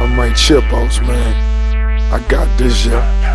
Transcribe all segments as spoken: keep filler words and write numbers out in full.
Dynamite Chipos, man. I got this, yeah.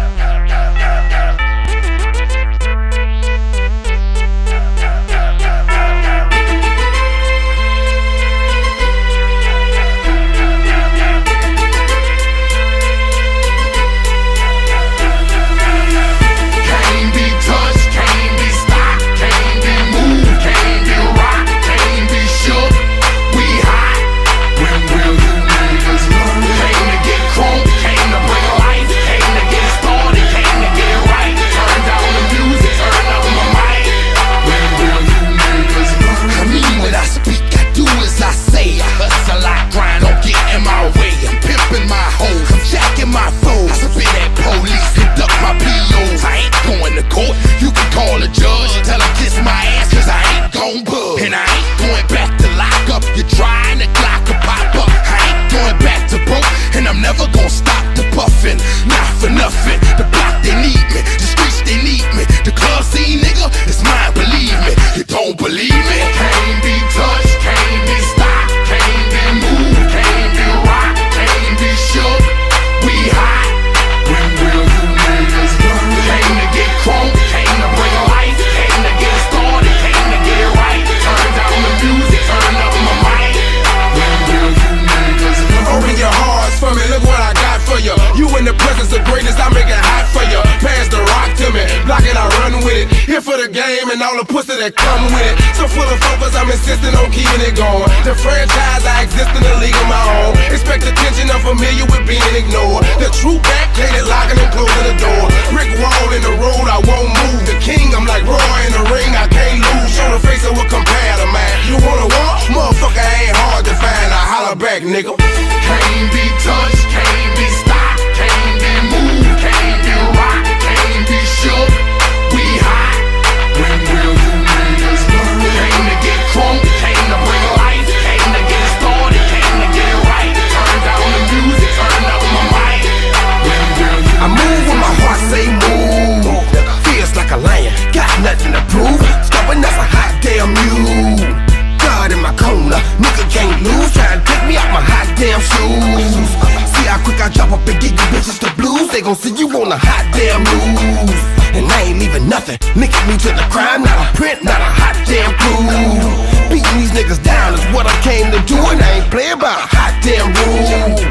Here for the game and all the pussy that come with it. So full of focus, I'm insisting on keeping it going. The franchise, I exist in a league of my own. Expect attention, I'm familiar with being ignored. The true backdated, locking and closing the door. Brick wall in the road, I won't move. The king, I'm like Roy in the ring, I can't lose. Show the face of what compare to man. You wanna walk? Motherfucker ain't hard to find. I holler back, nigga. Can't be touched, can't be stopped, can't be moved, can't be rocked, can't be shook. We hot. When will you niggas learn? Came to get crunk, came to bring life, came to get started, came to get it right. Turn down the music, turn up my mic. When will you I move when my heart say move. Feels like a lion, got nothing to prove. Stubborn as a hot damn mule. God in my corner, nigga can't lose. Try to take me out my hot damn shoes. See how quick I drop up and give you bitches the blues. They gon' see you on a hot damn news. And I ain't leaving nothing, linking me to the crime. Not a print, not a hot damn clue. Beating these niggas down is what I came to do, and I ain't playing by a hot damn rule.